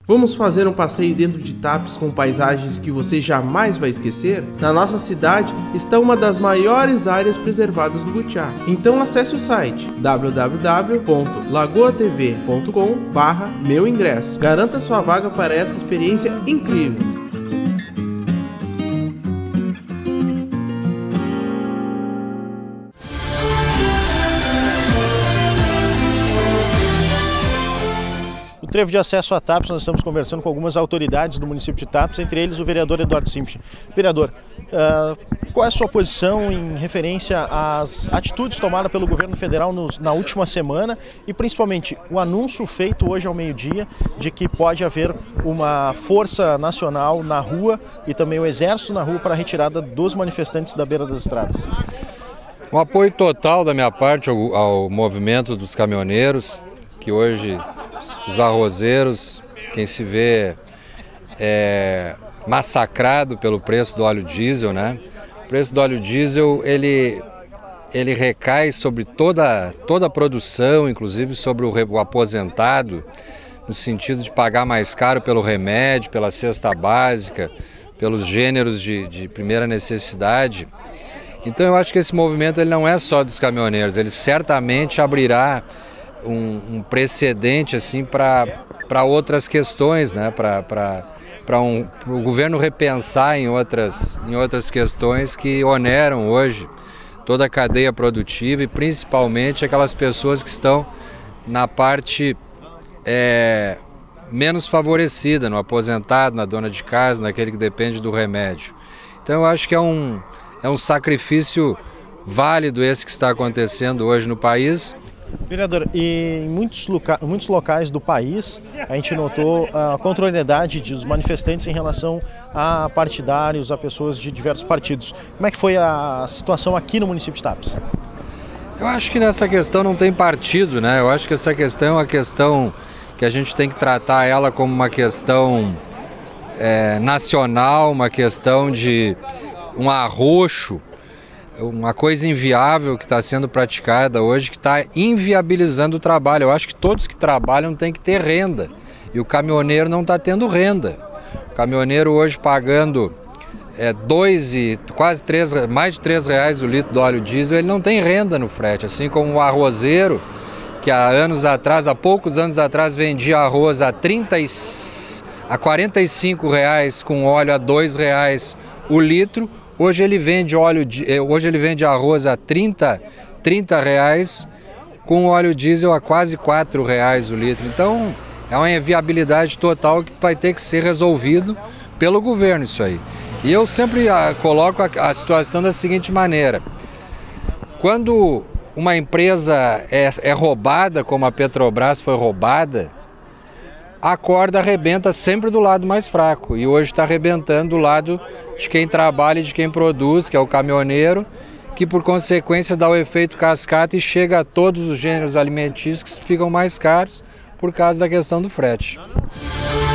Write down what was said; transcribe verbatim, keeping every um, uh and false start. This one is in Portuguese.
Vamos fazer um passeio dentro de TAPS com paisagens que você jamais vai esquecer? Na nossa cidade está uma das maiores áreas preservadas do Butiá. Então acesse o site w w w ponto lagoa t v ponto com barra meu ingresso. Garanta sua vaga para essa experiência incrível. No trevo de acesso a TAPS, nós estamos conversando com algumas autoridades do município de TAPS, entre eles o vereador Eduardo Simpson. Vereador, uh, qual é a sua posição em referência às atitudes tomadas pelo governo federal no, na última semana e principalmente o anúncio feito hoje ao meio-dia de que pode haver uma força nacional na rua e também o exército na rua para a retirada dos manifestantes da beira das estradas? Um apoio total da minha parte ao, ao movimento dos caminhoneiros, que hoje os arrozeiros, quem se vê é, massacrado pelo preço do óleo diesel, né? O preço do óleo diesel, ele, ele recai sobre toda, toda a produção, inclusive sobre o, o aposentado, no sentido de pagar mais caro pelo remédio, pela cesta básica, pelos gêneros de, de primeira necessidade. Então eu acho que esse movimento ele não é só dos caminhoneiros, ele certamente abrirá Um, um precedente assim para outras questões, né? Para um, o governo repensar em outras, em outras questões que oneram hoje toda a cadeia produtiva e principalmente aquelas pessoas que estão na parte é, menos favorecida, no aposentado, na dona de casa, naquele que depende do remédio. Então eu acho que é um, é um sacrifício válido esse que está acontecendo hoje no país. Vereador, e em muitos, loca muitos locais do país a gente notou a contrariedade dos manifestantes em relação a partidários, a pessoas de diversos partidos. Como é que foi a situação aqui no município de TAPS? Eu acho que nessa questão não tem partido, né? Eu acho que essa questão é uma questão que a gente tem que tratar ela como uma questão é, nacional, uma questão de um arroxo, uma coisa inviável que está sendo praticada hoje, que está inviabilizando o trabalho. Eu acho que todos que trabalham têm que ter renda e o caminhoneiro não está tendo renda. O caminhoneiro hoje pagando é, dois e quase três, mais de três reais o litro do óleo diesel, ele não tem renda no frete, assim como o arrozeiro, que há anos atrás, há poucos anos atrás, vendia arroz a, trinta a quarenta e cinco reais com óleo a dois reais o litro. Hoje ele vende óleo, hoje ele vende arroz a trinta reais, com óleo diesel a quase quatro reais o litro. Então é uma inviabilidade total que vai ter que ser resolvido pelo governo isso aí. E eu sempre a, coloco a, a situação da seguinte maneira: quando uma empresa é, é roubada, como a Petrobras foi roubada, a corda arrebenta sempre do lado mais fraco, e hoje está arrebentando do lado de quem trabalha e de quem produz, que é o caminhoneiro, que por consequência dá o efeito cascata e chega a todos os gêneros alimentícios que ficam mais caros por causa da questão do frete.